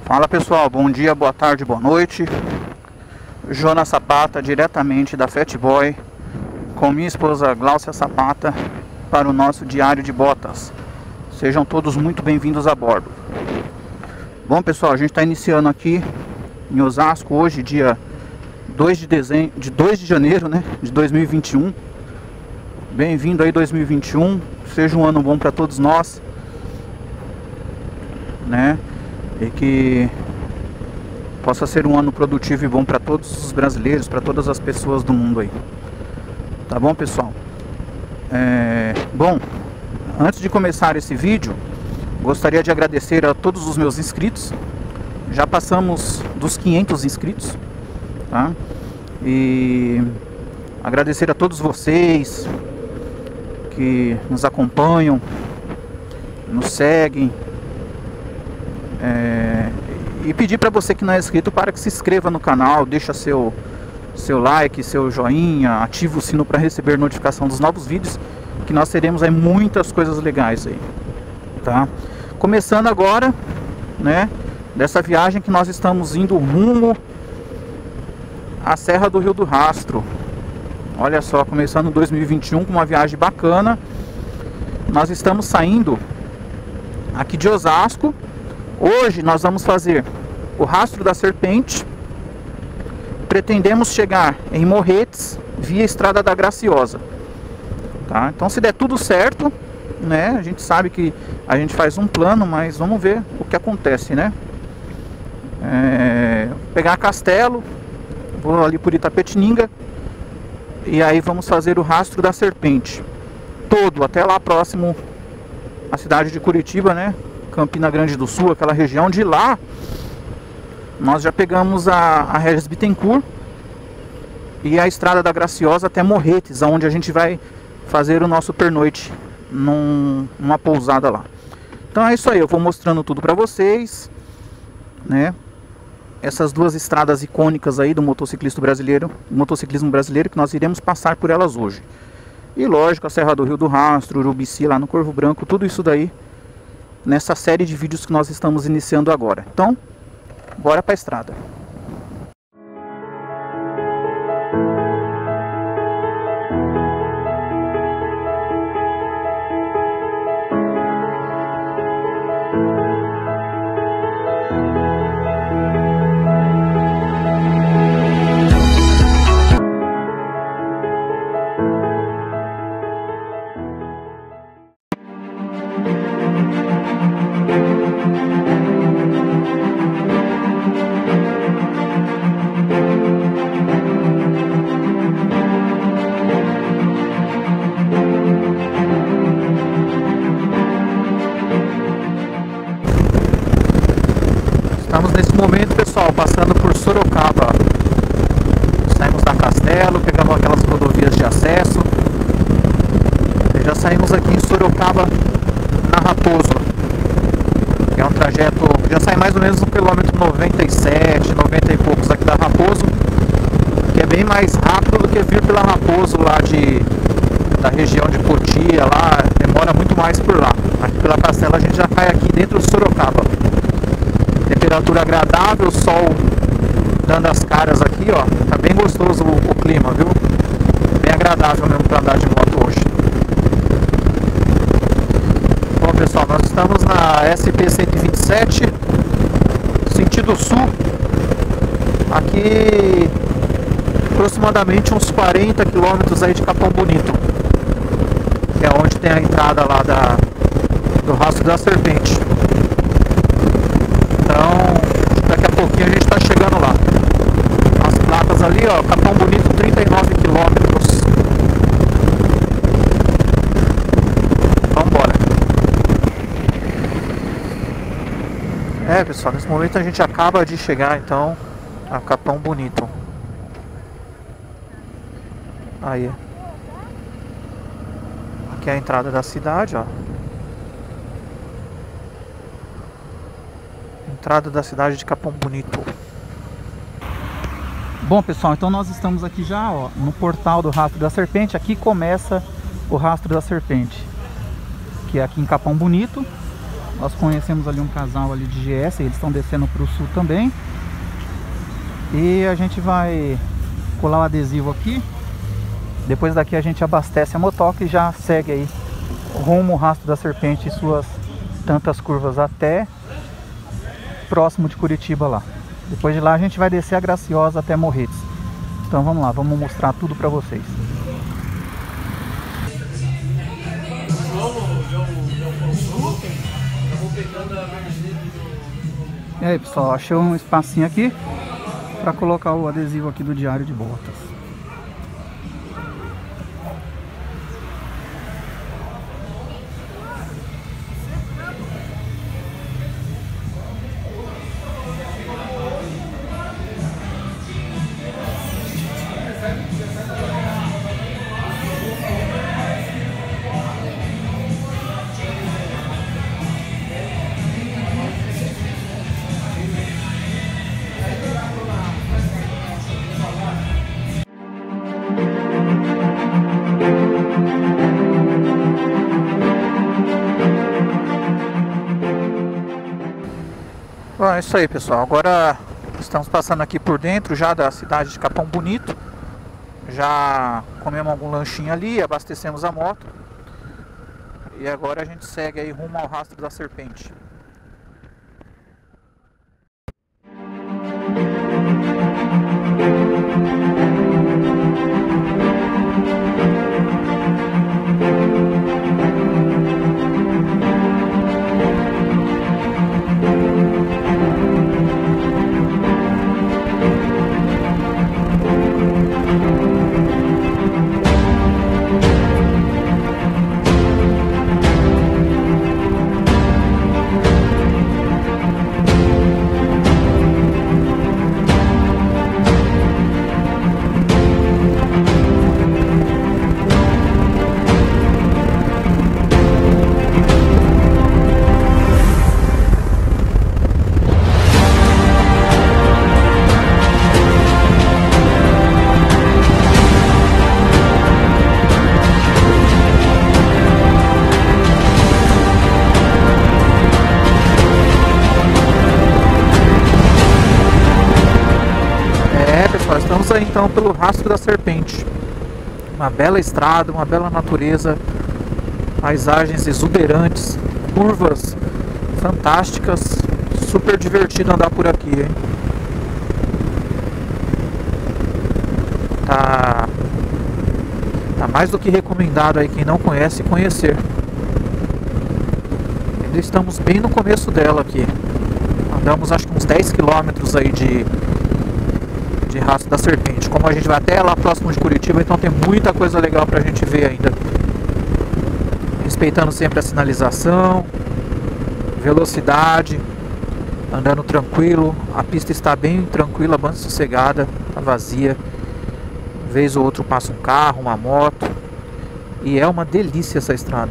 Fala pessoal, bom dia, boa tarde, boa noite. Jonas Zapata, diretamente da Fatboy, com minha esposa Glaucia Zapata, para o nosso diário de botas. Sejam todos muito bem-vindos a bordo. Bom pessoal, a gente está iniciando aqui em Osasco hoje, dia 2 de janeiro, né, de 2021. Bem-vindo aí 2021, seja um ano bom para todos nós, né? E que possa ser um ano produtivo e bom para todos os brasileiros, para todas as pessoas do mundo aí. Tá bom, pessoal? Bom, antes de começar esse vídeo, gostaria de agradecer a todos os meus inscritos. Já passamos dos 500 inscritos, tá? E agradecer a todos vocês que nos acompanham, nos seguem. E pedir para você que não é inscrito para que se inscreva no canal, deixa seu like, seu joinha, ativa o sino para receber notificação dos novos vídeos, que nós teremos aí muitas coisas legais aí, tá? Começando agora, né, dessa viagem que nós estamos indo rumo à Serra do Rio do Rastro. Olha só, começando 2021 com uma viagem bacana. Nós estamos saindo aqui de Osasco. Hoje nós vamos fazer o Rastro da Serpente. Pretendemos chegar em Morretes via Estrada da Graciosa, tá? Então, se der tudo certo, né, a gente sabe que a gente faz um plano, mas vamos ver o que acontece, né? Pegar Castelo, vou ali por Itapetininga, e aí vamos fazer o Rastro da Serpente todo até lá próximo à cidade de Curitiba, né? Campina Grande do Sul, aquela região. De lá nós já pegamos a Regis Bittencourt e a Estrada da Graciosa até Morretes, onde a gente vai fazer o nosso pernoite numa pousada lá. Então é isso aí, eu vou mostrando tudo para vocês, né? Essas duas estradas icônicas aí do motociclismo brasileiro, que nós iremos passar por elas hoje. E lógico, a Serra do Rio do Rastro, Urubici lá no Corvo Branco, tudo isso daí nessa série de vídeos que nós estamos iniciando agora. Então, bora para a estrada. Estamos nesse momento, pessoal, passando por Sorocaba. Saímos da Castelo, pegamos aquelas rodovias de acesso e já saímos aqui em Sorocaba, na Raposo, que é um trajeto, já sai mais ou menos no quilômetro 97, 90 e poucos aqui da Raposo, que é bem mais rápido do que vir pela Raposo lá da região de Cotia, lá demora muito mais por lá. Aqui pela Castelo a gente já cai aqui dentro de Sorocaba. Temperatura agradável, sol dando as caras aqui, ó. Tá bem gostoso o clima, viu? Bem agradável mesmo para andar de moto hoje. Bom, pessoal, nós estamos na SP-127, sentido sul. Aqui aproximadamente uns 40 quilômetros aí de Capão Bonito, que é onde tem a entrada lá do Rastro da Serpente. Então, daqui a pouquinho a gente está chegando lá. As placas ali, ó, Capão Bonito, 39 quilômetros. Vamos embora. Pessoal, nesse momento a gente acaba de chegar, então, a Capão Bonito. Aí. Aqui é a entrada da cidade, ó. Entrada da cidade de Capão Bonito. Bom, pessoal, então nós estamos aqui já, ó, no portal do Rastro da Serpente. Aqui começa o Rastro da Serpente, que é aqui em Capão Bonito. Nós conhecemos ali um casal ali de GS, eles estão descendo para o sul também. E a gente vai colar o adesivo aqui. Depois daqui a gente abastece a motoca e já segue aí rumo ao Rastro da Serpente e suas tantas curvas até próximo de Curitiba lá. Depois de lá a gente vai descer a Graciosa até Morretes. Então vamos lá, vamos mostrar tudo para vocês. E aí pessoal, achei um espacinho aqui para colocar o adesivo aqui do Diário de Botas. Bom, é isso aí pessoal, agora estamos passando aqui por dentro já da cidade de Capão Bonito. Já comemos algum lanchinho ali, abastecemos a moto. E agora a gente segue aí rumo ao Rastro da Serpente. Estamos aí então pelo Rastro da Serpente. Uma bela estrada, uma bela natureza, paisagens exuberantes, curvas fantásticas, super divertido andar por aqui, hein? Tá mais do que recomendado aí quem não conhece conhecer. Ainda estamos bem no começo dela aqui. Andamos acho que uns 10 quilômetros aí de Rastro da Serpente. Como a gente vai até lá próximo de Curitiba, então tem muita coisa legal pra gente ver ainda. Respeitando sempre a sinalização, velocidade, andando tranquilo. A pista está bem tranquila, bem sossegada, tá vazia. Vez ou outro passa um carro, uma moto. E é uma delícia essa estrada.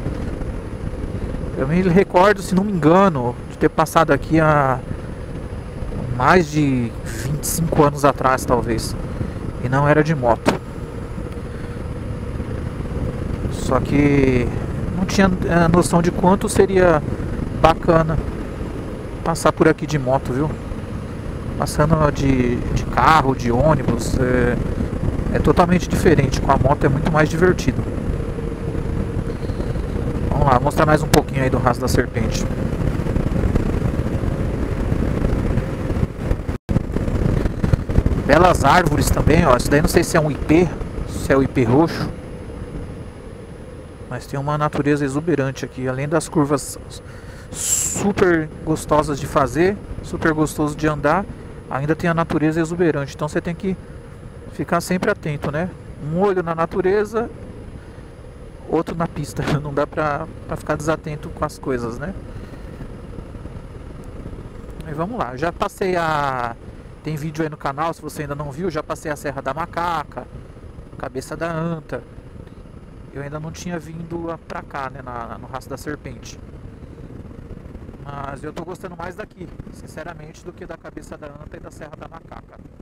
Eu me recordo, se não me engano, de ter passado aqui há mais de 25 anos atrás, talvez. E não era de moto. Só que não tinha noção de quanto seria bacana passar por aqui de moto, viu? Passando de carro, de ônibus, é totalmente diferente. Com a moto é muito mais divertido. Vamos lá, mostrar mais um pouquinho aí do Rastro da Serpente. Belas árvores também, ó. Isso daí não sei se é um ipê, se é o ipê roxo. Mas tem uma natureza exuberante aqui. Além das curvas super gostosas de fazer, super gostoso de andar, ainda tem a natureza exuberante. Então você tem que ficar sempre atento, né? Um olho na natureza, outro na pista. Não dá pra ficar desatento com as coisas, né? E vamos lá, já passei tem vídeo aí no canal, se você ainda não viu, já passei a Serra da Macaca, Cabeça da Anta. Eu ainda não tinha vindo pra cá, né, no Rastro da Serpente. Mas eu tô gostando mais daqui, sinceramente, do que da Cabeça da Anta e da Serra da Macaca.